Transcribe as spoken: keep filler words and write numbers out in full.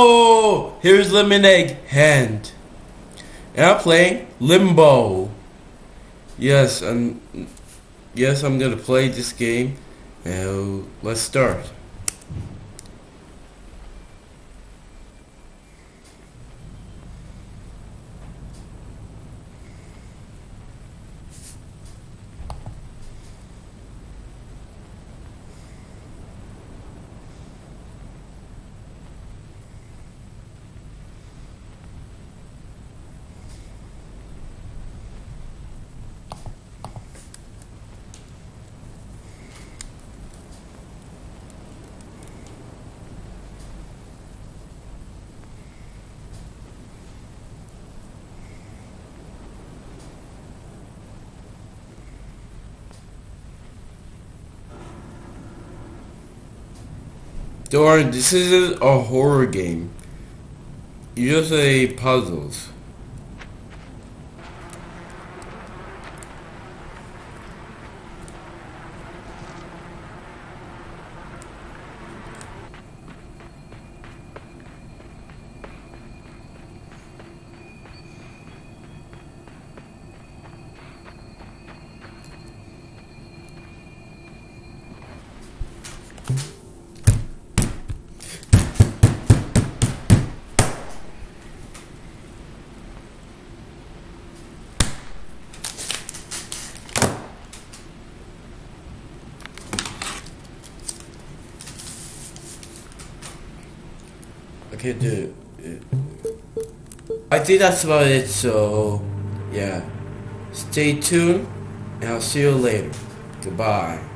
Yo! Here's Lemonade Hand. And I'm playing Limbo. Yes, I'm, yes, I'm gonna play this game. Now, let's start. Darn, this isn't a horror game. You just say puzzles. Okay, dude. I think that's about it, so yeah. Stay tuned, and I'll see you later. Goodbye.